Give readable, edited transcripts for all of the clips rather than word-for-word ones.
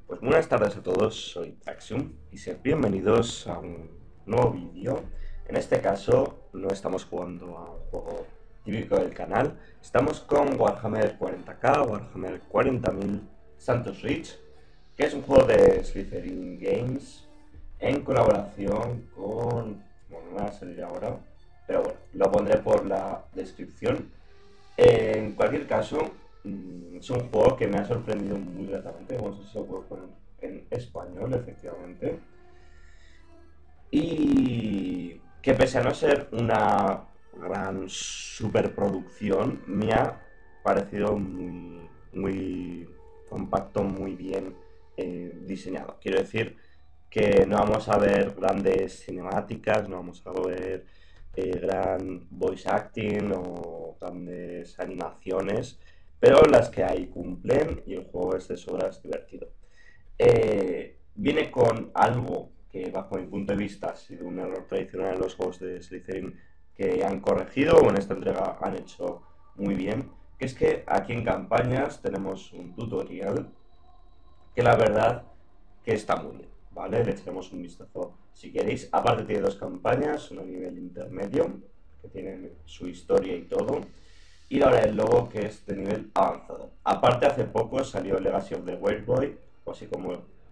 Pues buenas tardes a todos, soy Taxium y sed bienvenidos a un nuevo vídeo. En este caso no estamos jugando a un juego típico del canal, estamos con Warhammer 40k, Warhammer 40.000 Santos Reach, que es un juego de Slytherin Games en colaboración con... bueno, no va a salir ahora, pero bueno, lo pondré por la descripción. En cualquier caso, es un juego que me ha sorprendido muy gratamente. Vamos a ver si lo puedo poner en español, efectivamente. Y que pese a no ser una gran superproducción, me ha parecido muy compacto, muy bien diseñado. Quiero decir que no vamos a ver grandes cinemáticas, no vamos a ver gran voice acting o grandes animaciones, pero las que hay cumplen y el juego es de sobras divertido. Viene con algo que bajo mi punto de vista ha sido un error tradicional en los juegos de Slytherin que han corregido o en esta entrega han hecho muy bien, que es que aquí en campañas tenemos un tutorial que la verdad que está muy bien, ¿vale? Le echaremos un vistazo si queréis. Aparte tiene dos campañas, una a nivel intermedio, que tienen su historia y todo, y la hora del lobo, que es de nivel avanzado. Aparte hace poco salió Legacy of the White Boy, o así como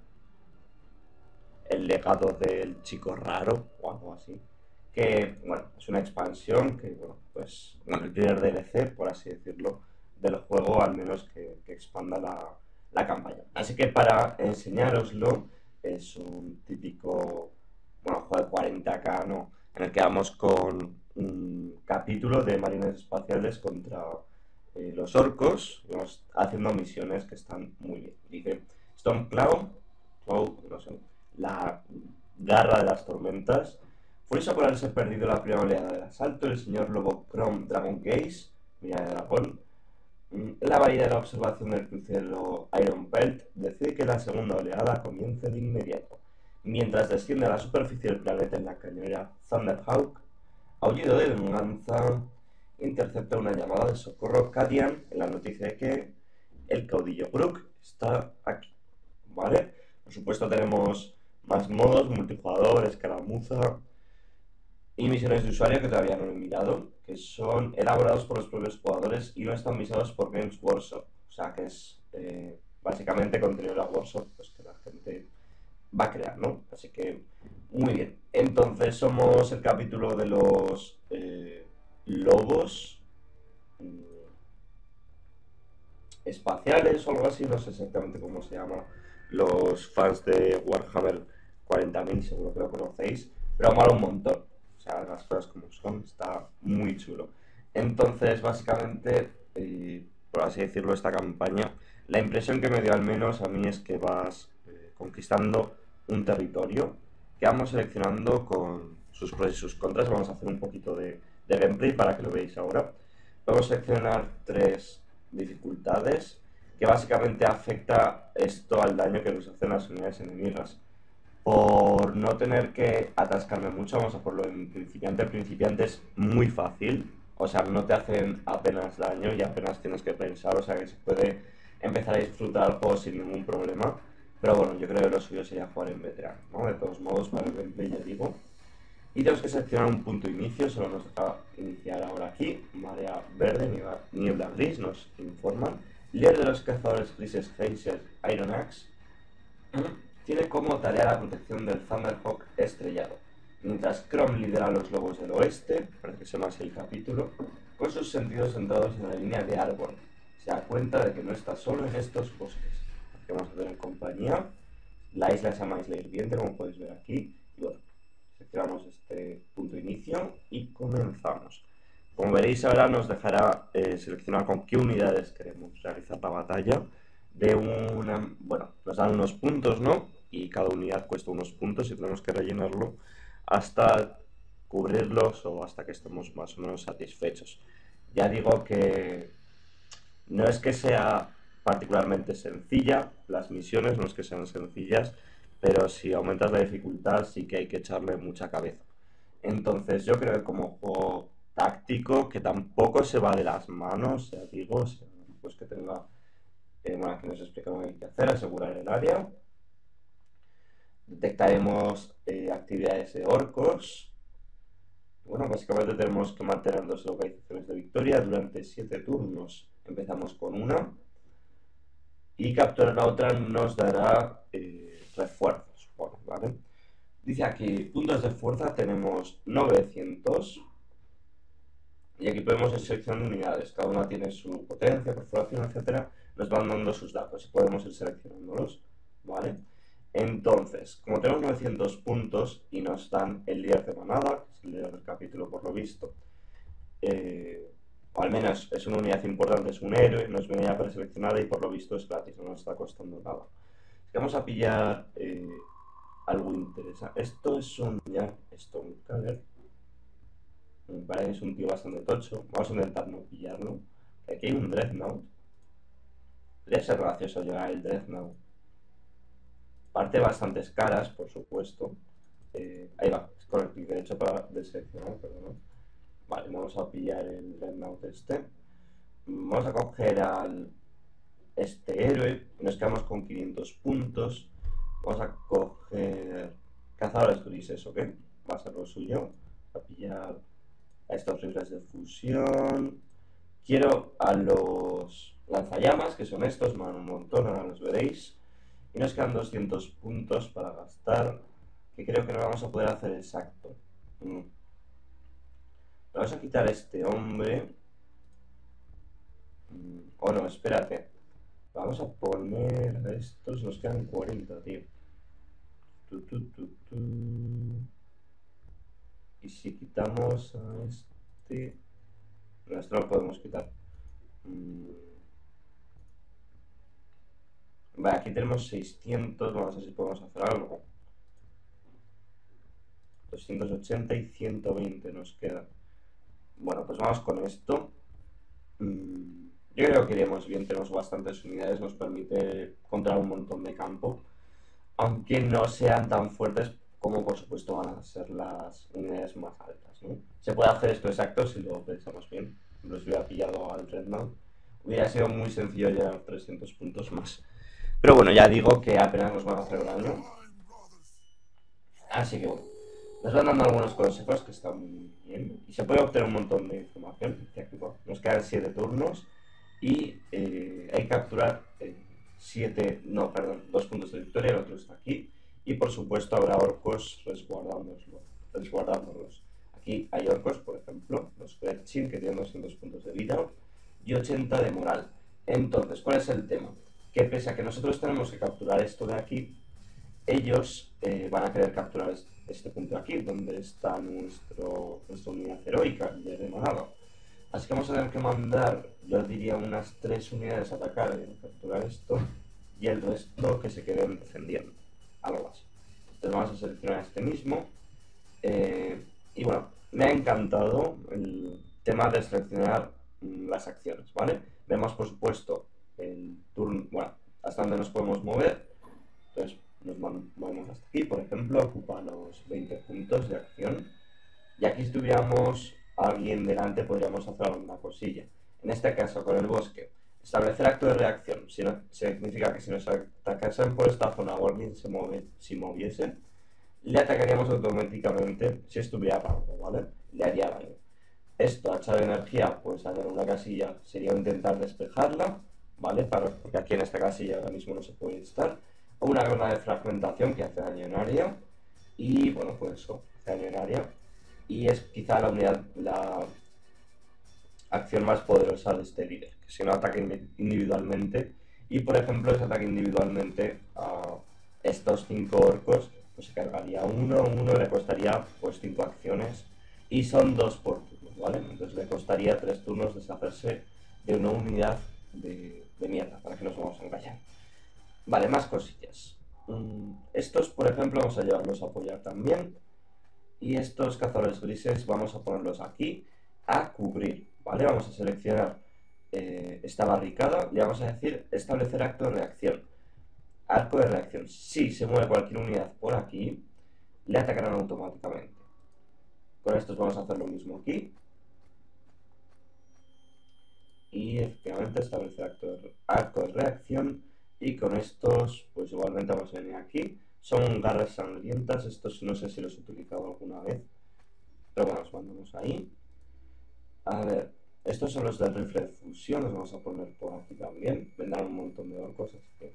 el legado del chico raro, o algo así. Que, bueno, es una expansión que, bueno, pues, bueno, el primer DLC, por así decirlo, del juego, al menos que expanda la campaña. Así que para enseñároslo, es un típico, bueno, juego de 40k, ¿no? En el que vamos con un capítulo de marines espaciales contra los orcos, vamos haciendo misiones que están muy bien. Dice Stormcloud, no sé, la garra de las tormentas. Furioso por haberse perdido la primera oleada del asalto, el señor Lobo Chrome Dragon Gaze, mira de dragón, la bahía de la observación del crucero Iron Belt decide que la segunda oleada comience de inmediato. Mientras desciende a la superficie del planeta en la cañonera Thunderhawk, aullido de venganza, intercepta una llamada de socorro Cadian en la noticia de que el caudillo Brook está aquí. ¿Vale? Por supuesto tenemos más modos, multijugador, escaramuza y misiones de usuario que todavía no he mirado, que son elaborados por los propios jugadores y no están visados por Games Workshop. O sea que es básicamente contenido de la Workshop pues, que la gente va a crear, ¿no? Así que muy bien. Entonces somos el capítulo de los lobos espaciales o algo así, no sé exactamente cómo se llama. Los fans de Warhammer 40.000 seguro que lo conocéis, pero mola un montón. O sea, las cosas como son, está muy chulo. Entonces, básicamente, por así decirlo, esta campaña, la impresión que me dio al menos a mí es que vas conquistando un territorio que vamos seleccionando con sus pros y sus contras. Vamos a hacer un poquito de gameplay para que lo veáis ahora. Vamos a seleccionar tres dificultades que básicamente afecta esto al daño que nos hacen las unidades enemigas. Por no tener que atascarme mucho, vamos a ponerlo en principiante. Principiante es muy fácil, o sea, no te hacen apenas daño y apenas tienes que pensar, o sea que se puede empezar a disfrutar el juego sin ningún problema. Pero bueno, yo creo que lo suyo sería jugar en veterano, ¿no? De todos modos, para el gameplay ya digo. Y tenemos que seleccionar un punto de inicio, solo nos deja iniciar ahora aquí. Marea verde, niebla gris, nos informan. Líder de los cazadores grises Hazel Iron Axe tiene como tarea la protección del Thunderhawk estrellado. Mientras Chrome lidera a los lobos del oeste, parece que se llama así el capítulo, con sus sentidos centrados en la línea de árbol. Se da cuenta de que no está solo en estos bosques. Que vamos a tener compañía. La isla se llama Isla Hirviente, como podéis ver aquí. Y bueno, seleccionamos este punto de inicio y comenzamos. Como veréis ahora nos dejará seleccionar con qué unidades queremos realizar la batalla. Bueno, nos dan unos puntos, ¿no? Y cada unidad cuesta unos puntos y tenemos que rellenarlo hasta cubrirlos o hasta que estemos más o menos satisfechos. Ya digo que no es que sea particularmente sencilla, las misiones no es que sean sencillas, pero si aumentas la dificultad sí que hay que echarle mucha cabeza. Entonces yo creo que como juego táctico, que tampoco se va de las manos, ya digo, pues que tenga, bueno, aquí nos explica lo que hay que hacer, asegurar el área, Detectaremos actividades de orcos. Bueno, básicamente tenemos que mantener 2 localizaciones de victoria durante 7 turnos. Empezamos con una. Y capturar la otra nos dará refuerzos. Bueno, ¿vale? Dice aquí, puntos de fuerza tenemos 900. Y aquí podemos ir seleccionando unidades. Cada una tiene su potencia, perforación, etcétera. Nos van dando sus datos y podemos ir seleccionándolos. ¿Vale? Entonces, como tenemos 900 puntos y nos dan el líder de manada, que es el líder del capítulo por lo visto, o al menos es una unidad importante, es un héroe, nos viene ya preseleccionada y por lo visto es gratis, no nos está costando nada. Así que vamos a pillar algo interesante. Esto es un Stonecaller. Me parece que es un tío bastante tocho. Vamos a intentar no pillarlo. Aquí hay un Dreadnought. Podría ser gracioso llevar el Dreadnought. Parte bastantes caras, por supuesto. Ahí va, es con el clic derecho para deseleccionar, perdón. Vale, vamos a pillar el Dreadnought este. Vamos a coger al este héroe. Nos quedamos con 500 puntos. Vamos a coger cazadores grises, ¿ok? Va a ser lo suyo. A pillar a estos rifles de fusión. Quiero a los lanzallamas, que son estos, me dan un montón, ahora los veréis. Y nos quedan 200 puntos para gastar, que creo que no vamos a poder hacer exacto. Vamos a quitar a este hombre. O no, espérate. Vamos a poner estos, nos quedan 40, tío. Y si quitamos a este... No, esto no lo podemos quitar. Vale, aquí tenemos 600, vamos a ver si podemos hacer algo. 280 y 120 nos queda. Bueno, pues vamos con esto. Yo creo que iremos bien, tenemos bastantes unidades, nos permite controlar un montón de campo. Aunque no sean tan fuertes como por supuesto van a ser las unidades más altas, ¿no? Se puede hacer esto exacto si lo pensamos bien. Por ejemplo, si hubiera pillado al Dreadnought, hubiera sido muy sencillo llegar 300 puntos más. Pero bueno, ya digo que apenas nos van a hacer daño. Así que bueno, nos van dando algunos consejos que están muy bien. Y se puede obtener un montón de información. Aquí, bueno, nos quedan 7 turnos. Y hay que capturar 2 puntos de victoria, el otro está aquí. Y por supuesto habrá orcos resguardándolos. Aquí hay orcos, por ejemplo, los Gretchin, que tienen 200 puntos de vida y 80 de moral. Entonces, ¿cuál es el tema? Que pese a que nosotros tenemos que capturar esto de aquí, ellos van a querer capturar este punto de aquí, donde está nuestra unidad heroica, el de manada. Así que vamos a tener que mandar, yo diría, unas 3 unidades a atacar y capturar esto, y el resto que se queden defendiendo, algo así. Entonces vamos a seleccionar este mismo. Y bueno, me ha encantado el tema de seleccionar las acciones, ¿vale? Vemos, por supuesto, el turno, bueno, hasta donde nos podemos mover. Entonces nos movemos hasta aquí, por ejemplo, ocupa los 20 puntos de acción. Y aquí si tuviéramos a alguien delante podríamos hacer alguna cosilla. En este caso, con el bosque, establecer acto de reacción. Significa que si nos atacasen por esta zona o alguien si moviese, le atacaríamos automáticamente si estuviera parado, ¿vale? Le haría daño. Esto, hacha de energía, pues hallar una casilla sería intentar despejarla, ¿vale? Porque aquí en esta casilla ahora mismo no se puede estar. O una granada de fragmentación que hace daño en área. Y bueno, pues eso, hace daño en área. Y es quizá la acción más poderosa de este líder, que si no ataca individualmente. Y por ejemplo, ese ataque individualmente a estos 5 orcos, pues se cargaría uno, le costaría pues 5 acciones. Y son 2 por turno, ¿vale? Entonces le costaría 3 turnos deshacerse de una unidad de mierda, para que nos vamos a engañar. Vale, más cosillas. Estos, por ejemplo, vamos a llevarlos a apoyar también. Y estos cazadores grises vamos a ponerlos aquí a cubrir, ¿vale? Vamos a seleccionar esta barricada y vamos a decir establecer acto de reacción. Arco de reacción. Si se mueve cualquier unidad por aquí, le atacarán automáticamente. Con estos vamos a hacer lo mismo aquí. Y efectivamente establecer arco de reacción. Y con estos, pues igualmente vamos a venir aquí. Son garras sangrientas, estos no sé si los he utilizado alguna vez, pero bueno, los mandamos ahí. A ver, estos son los del rifle de fusión, los vamos a poner por aquí también. Vendrán un montón de orcos, así que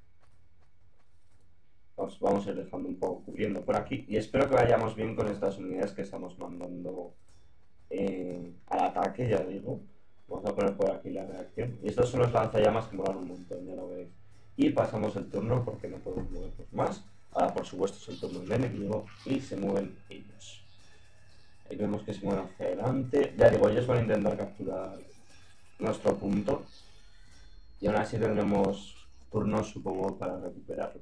vamos a ir dejando un poco cubriendo por aquí. Y espero que vayamos bien con estas unidades que estamos mandando al ataque, ya digo. Vamos a poner por aquí la reacción. Y estos son los lanzallamas que molan un montón, ya lo veis. Y pasamos el turno porque no podemos movernos más. Ahora, por supuesto, es el turno del enemigo y se mueven ellos. Ahí vemos que se mueven hacia adelante. Ya digo, ellos van a intentar capturar nuestro punto. Y aún así tendremos turnos, supongo, para recuperarlo.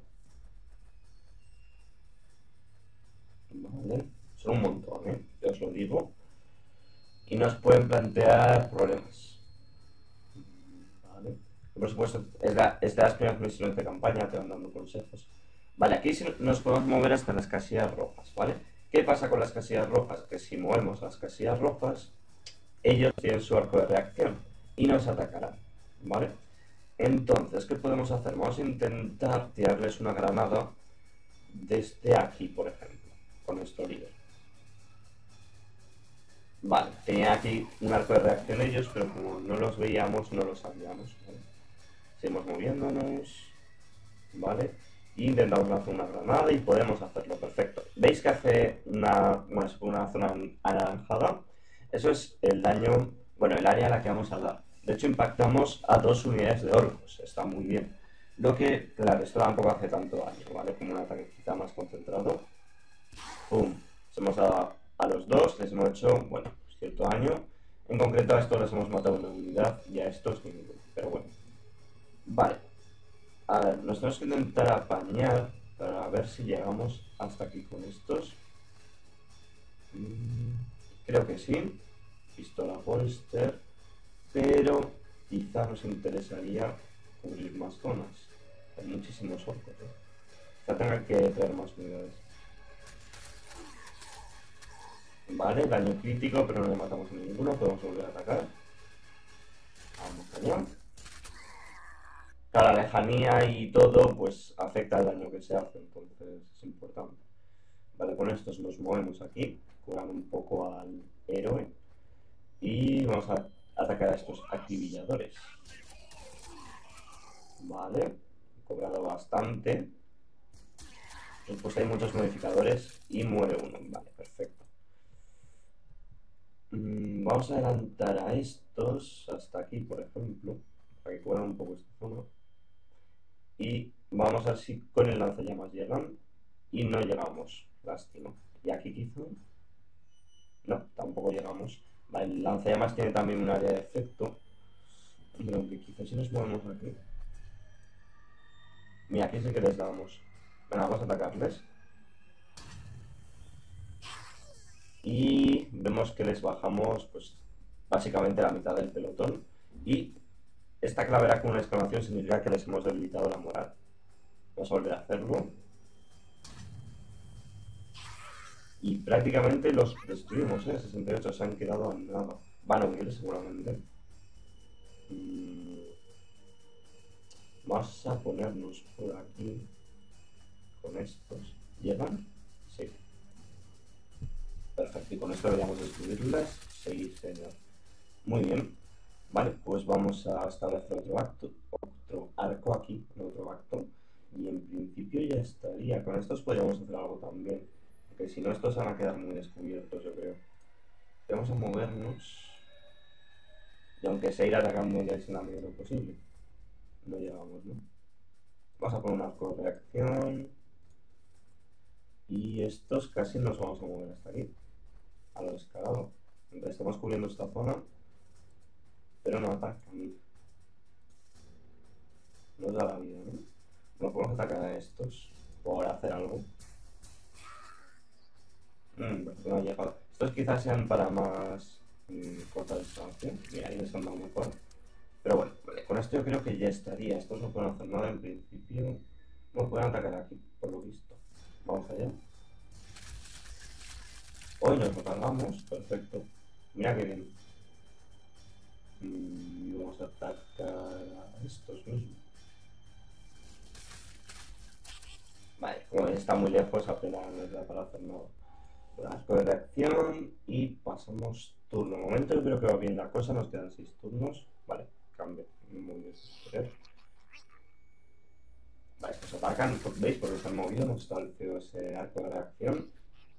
Vale, son un montón, ya os lo digo. Y nos pueden plantear problemas. Vale. Y por supuesto, es de las primeras misiones de campaña, te van dando consejos. Vale, aquí nos podemos mover hasta las casillas rojas, ¿vale? ¿Qué pasa con las casillas rojas? Que si movemos las casillas rojas, ellos tienen su arco de reacción y nos atacarán, ¿vale? Entonces, ¿qué podemos hacer? Vamos a intentar tirarles una granada desde aquí, por ejemplo, con nuestro líder. Vale, tenía aquí un arco de reacción ellos, pero como no los veíamos, no los sabíamos, ¿vale? Seguimos moviéndonos, ¿vale? Y intentamos hacer una granada y podemos hacerlo, perfecto. ¿Veis que hace una zona anaranjada? Eso es el daño, bueno, el área a la que vamos a dar. De hecho, impactamos a 2 unidades de orcos, está muy bien. Lo que, claro, esto tampoco hace tanto daño, ¿vale? Como un ataque quizá más concentrado. ¡Pum! Se hemos dado a los dos, les hemos hecho, bueno, cierto daño. En concreto a estos les hemos matado una unidad y a estos ninguno, pero bueno. Vale. A ver, nos tenemos que intentar apañar para ver si llegamos hasta aquí con estos. Creo que sí. Pistola Holster. Pero quizá nos interesaría cubrir más zonas. Hay muchísimos orcos, Quizá tenga que traer más unidades. Vale, daño crítico, pero no le matamos a ninguno. Podemos volver a atacar. Vamos, cañón. Cada lejanía y todo, pues afecta el daño que se hace, entonces es importante. Vale, con estos nos movemos aquí, curando un poco al héroe. Y vamos a atacar a estos acribilladores. Vale, he cobrado bastante. Pues hay muchos modificadores y muere uno. Vale, perfecto. Vamos a adelantar a estos hasta aquí, por ejemplo, para que cubran un poco esta zona. Y vamos a ver si con el lanzallamas llegan. Y no llegamos, lástima. Y aquí quizá... No, tampoco llegamos. Vale, el lanzallamas tiene también un área de efecto. Pero que quizás si nos movemos aquí... Mira, aquí sí que les damos. Bueno, vamos a atacarles. Y vemos que les bajamos, pues, básicamente la mitad del pelotón. Y esta calavera con una exclamación significa que les hemos debilitado la moral. Vamos a volver a hacerlo. Y prácticamente los destruimos, 68 se han quedado en nada. Van a huir seguramente. Vamos a ponernos por aquí con estos. ¿Llegan? Sí. Perfecto, y con esto deberíamos destruirlas. Sí, señor. Muy bien. Vale, pues vamos a establecer otro arco aquí, otro acto. Y en principio ya estaría. Con estos podríamos hacer algo también. Porque si no, estos van a quedar muy descubiertos, yo creo. Vamos a movernos. Y aunque sea ir atacando ya es en la medida de lo posible. No llegamos, ¿no? Vamos a poner un arco de reacción. Y estos casi nos vamos a mover hasta aquí. A lo descarado. Entonces estamos cubriendo esta zona. Pero no atacan. Nos da la vida, ¿no? No podemos atacar a estos. Por hacer algo. No ha llegado. Estos quizás sean para más corta distancia. Mira, ahí les han dado mejor. Pero bueno, vale, con esto yo creo que ya estaría. Estos no pueden hacer nada en principio. No pueden atacar aquí, por lo visto. Vamos allá. Hoy nos lo cargamos. Perfecto. Mira qué bien. Y vamos a atacar a estos mismos. Vale, como está muy lejos, apenas nos da para hacer nada. Arco de reacción y pasamos turno. De momento yo creo que va bien la cosa, nos quedan 6 turnos. Vale, cambio. Muy bien. Vale, estos atacan, ¿veis? Porque se han movido, hemos establecido ese arco de reacción.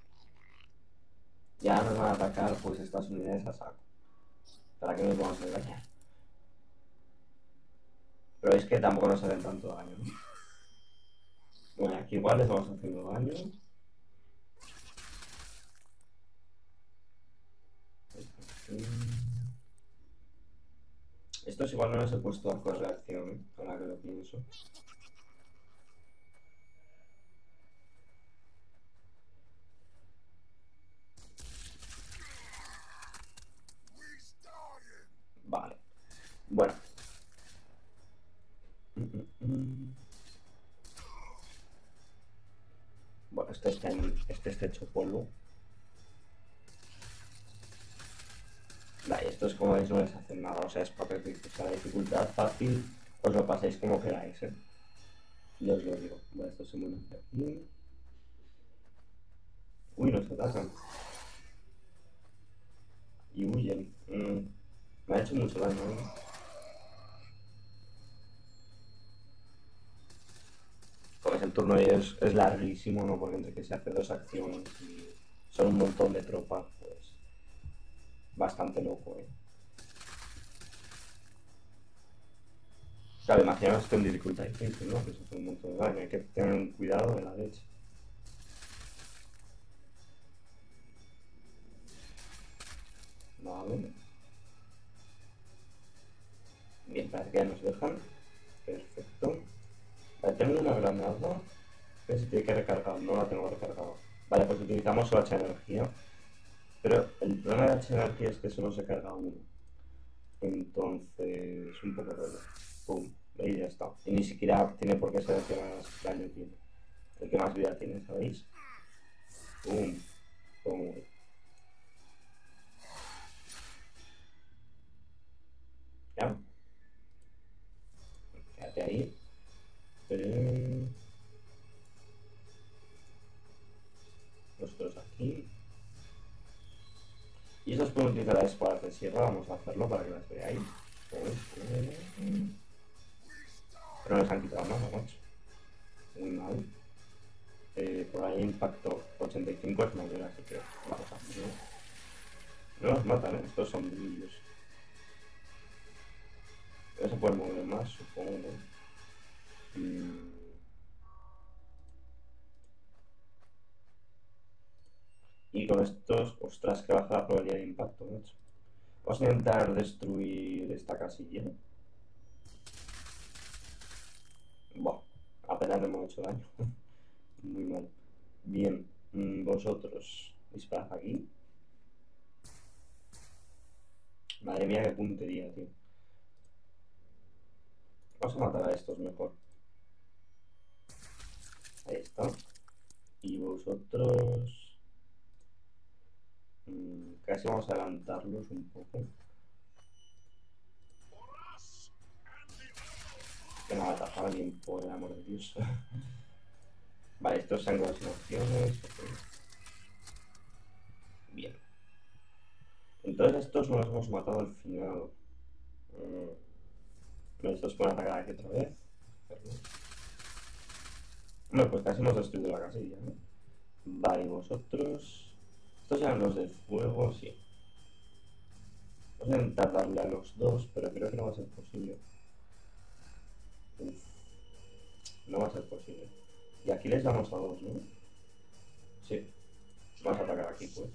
Ya nos van a atacar pues estas unidades a saco. ¿Para qué nos vamos a engañar? Pero es que tampoco nos hacen tanto daño, ¿no? Bueno, aquí igual les vamos haciendo daño. Estos igual no les he puesto arco de reacción, ¿eh? Ahora que lo pienso. Vale. Bueno. Bueno, este está hecho polvo. Vale, estos como veis no les hacen nada, o sea, es para que la dificultad fácil os lo paséis como queráis, ¿eh? Yo os lo digo. Vale, estos se mueven hacia aquí. Uy, nos atacan. Y huyen. Me ha hecho mucho daño, ¿eh? Pues el turno de ellos es larguísimo, ¿no? Porque entre que se hace 2 acciones y son un montón de tropas, pues bastante loco, ¿eh? Claro, imaginaos que en dificultad difícil, ¿no? Que se hace un montón de daño, hay que tener un cuidado de la leche. Vale. Bien, parece que ya nos dejan. Perfecto. Vale, tengo una granada. Que se tiene que recargar, no la tengo recargada. Vale, pues utilizamos su H energía. Pero el problema de H energía es que solo se carga uno. Entonces, un poco rollo. Pum, y ya está. Y ni siquiera tiene por qué ser el que más daño tiene. El que más vida tiene, ¿sabéis? Pum, pum. Ya. Quédate ahí. Nosotros aquí. Y estos pueden utilizar las espadas de sierra. Vamos a hacerlo para que las veáis. Pero no les han quitado nada, macho. Muy mal. Por ahí impacto 85 es mayor, así que vamos a hacerlo. No nos matan, ¿eh? Estos son brillos. No se puede mover más, supongo. Y con estos, ostras, que baja la probabilidad de impacto, macho. Vamos a intentar destruir esta casilla. Buah, apenas le hemos hecho daño. Muy mal. Bien, vosotros disparad aquí. Madre mía, qué puntería, tío. Vamos a matar a estos mejor. Ahí está. Y vosotros... casi vamos a adelantarlos un poco. Que no va a atajar a alguien, por el amor de Dios. Vale, estos son las opciones. Okay. Bien. Entonces estos no los hemos matado al final. Estos pueden atacar aquí otra vez. Bueno, pues casi hemos destruido la casilla, ¿no? Vale, y vosotros... Estos eran los de fuego, sí. Vamos a intentar darle a los dos, pero creo que no va a ser posible. Uf, no va a ser posible. Y aquí les damos a dos, ¿no? Sí. Vamos a atacar aquí, pues.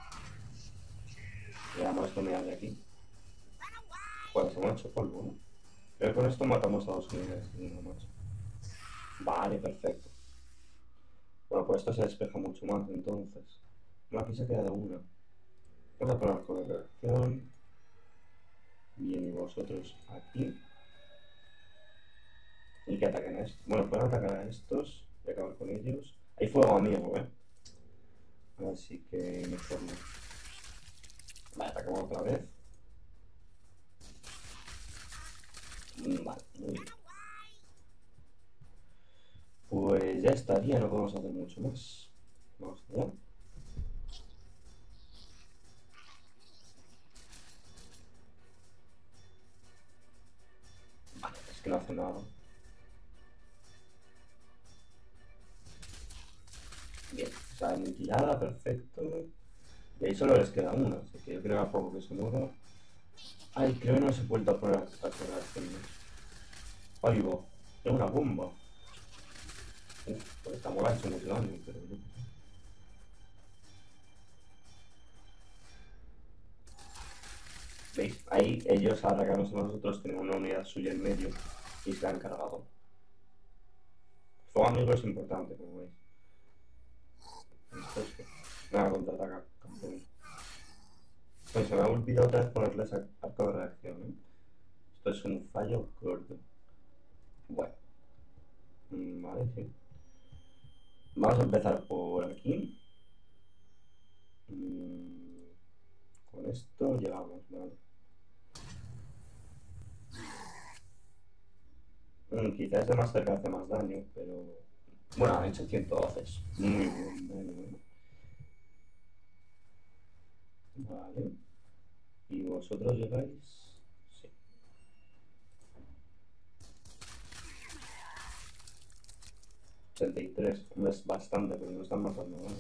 Le damos esto de aquí. Joder, se me ha hecho polvo, ¿no? Pero con esto matamos a dos unidades y no más. Vale, perfecto. Bueno, pues esto se despeja mucho más, entonces. No, aquí se ha quedado una. Vamos a probar con la reacción. Bien, y vosotros aquí. Y que ataquen a estos. Bueno, pueden atacar a estos y acabar con ellos. Hay fuego amigo, Así que mejor no. Vale, atacamos otra vez. Vale, muy bien. Pues Pues ya estaría, no podemos hacer mucho más. Vamos allá. Vale, es que no hace nada. Bien, o sea, aniquilada, perfecto. Y ahí solo les queda una, así que yo creo que a poco que se mueva. Ay, creo que no se ha vuelto a poner a hacer. Ay, va, es una bomba. Uf, pues esta mola ha hecho mucho daño, pero yo qué sé. ¿Veis? Ahí ellos atacarnos a nosotros, tienen una unidad suya en medio y se la han cargado. El fuego amigo es importante, como veis. Esto es que nada, contraataca, campeón. Pues se me ha olvidado otra vez ponerles arco de reacción, ¿eh? Esto es un fallo gordo. Bueno, vale, sí. Vamos a empezar por aquí. Con esto llegamos, ¿vale? Quizás de más cerca hace más daño, pero... Bueno, han hecho 112. Muy buen daño, Vale. ¿Y vosotros llegáis? Sí. 83. Es bastante, pero no están matando, ¿vale?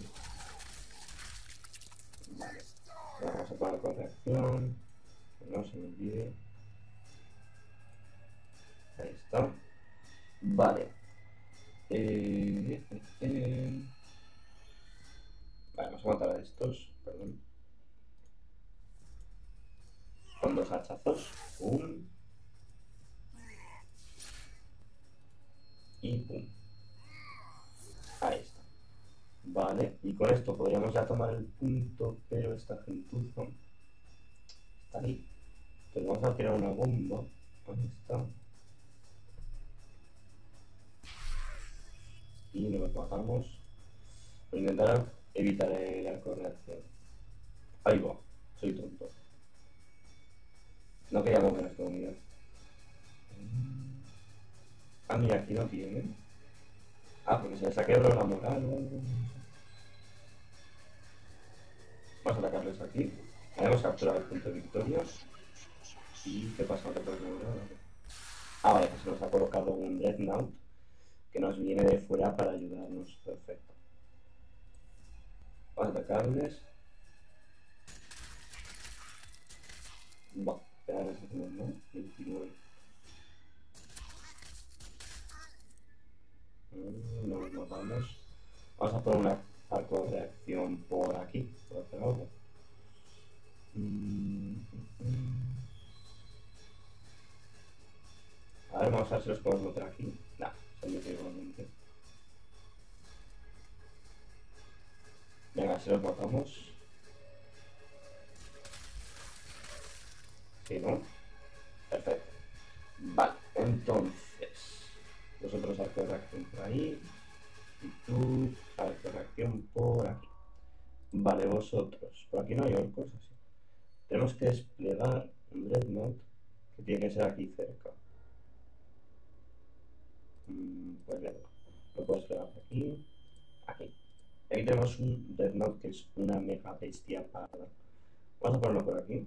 Vale. Vamos a parar con reacción. Que no se me olvide. Ahí está. Vale. Vale, vamos a matar a estos. Perdón. Con 2 hachazos. Y pum. Ahí está. Vale, y con esto podríamos ya tomar el punto, pero esta gentuza está ahí. Entonces vamos a tirar una bomba. Ahí está. Y nos matamos. Voy a intentar evitar el arco de reacción. Ahí va, soy tonto. No quería mover esta unidad. Ah, mira, aquí no tienen. Ah, porque se les ha quebrado la moral o algo. Vamos a atacarles aquí. Hemos capturado el punto de victoria. ¿Y qué pasa? ¿No te puedes mover ahora? Ah, vale, pues se nos ha colocado un Dreadnought que nos viene de fuera para ayudarnos. Perfecto. Vamos a atacarles. Va, espera, a hacemos, ¿no? 29. No nos matamos. Vamos a poner un arco de reacción por aquí, por hacer algo. A ver, vamos a ver si los podemos meter aquí. Nah, se han metido igualmente. Venga, si los matamos. Sí, ¿no? Perfecto. Vale, entonces. Vosotros arco de reacción por ahí. Y tú, arco de reacción por aquí. Vale, vosotros. Por aquí no hay orcos así. Tenemos que desplegar un Dreadnought que tiene que ser aquí cerca. Pues venga, lo puedo desplegar aquí. Aquí. Aquí tenemos un Dreadnought que es una mega bestia parda. Vamos a ponerlo por aquí.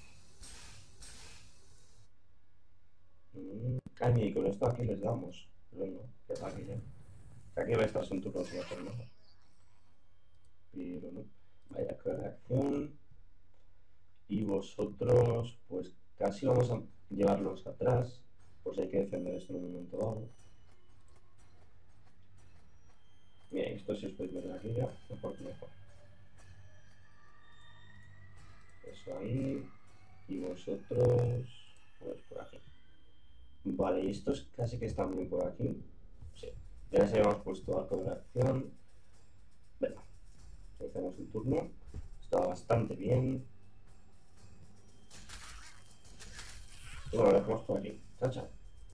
Ah, y con esto aquí les damos. Pero no, que es aquí ya. Aquí va a estar un turno sin hacer nada. Pero no. Vaya reacción. Y vosotros, pues casi vamos a llevarlos atrás. Por si hay que defender esto en un momento dado. Mira, esto si os podéis meter aquí ya, mejor que mejor. Eso ahí. Y vosotros, pues por aquí. Vale, y estos casi que están bien por aquí. Sí. Ya les habíamos puesto arco de reacción. Venga, hacemos el turno. Está bastante bien. Y bueno, lo dejamos por aquí. Chao, chao.